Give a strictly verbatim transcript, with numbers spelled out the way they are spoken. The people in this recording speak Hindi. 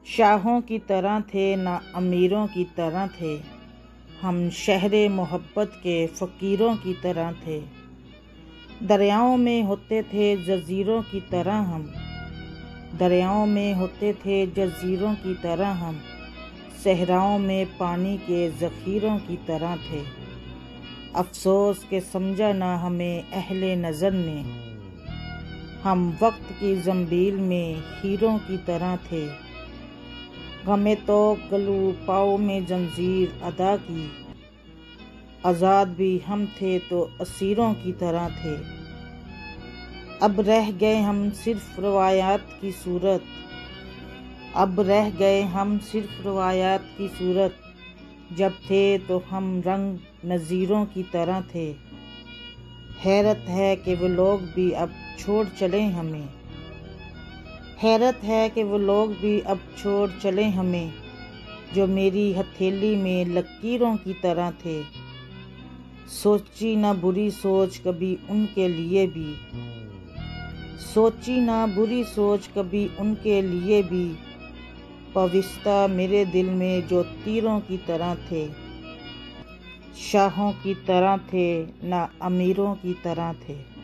शाहों की तरह थे ना अमीरों की तरह थे, हम शहरे मोहब्बत के फ़कीरों की तरह थे। दरियाओं में होते थे जज़ीरों की तरह हम, दरियाओं में होते थे जज़ीरों की तरह हम, सहराओं में पानी के ज़ख़ीरों की तरह थे। अफ़सोस के समझा ना हमें अहले नज़र ने, हम वक्त की ज़ंबील में हीरों की तरह थे। गमे तो गलू पाओ में जंजीर अदा की, आज़ाद भी हम थे तो असीरों की तरह थे। अब रह गए हम सिर्फ रवायात की सूरत, अब रह गए हम सिर्फ रवायात की सूरत, जब थे तो हम रंग नज़ीरों की तरह थे। हैरत है कि वो लोग भी अब छोड़ चले हमें, हैरत है कि वो लोग भी अब छोड़ चले हमें, जो मेरी हथेली में लकीरों की तरह थे। सोची ना बुरी सोच कभी उनके लिए भी, सोची ना बुरी सोच कभी उनके लिए भी, पविस्ता मेरे दिल में जो तीरों की तरह थे। शाहों की तरह थे ना अमीरों की तरह थे।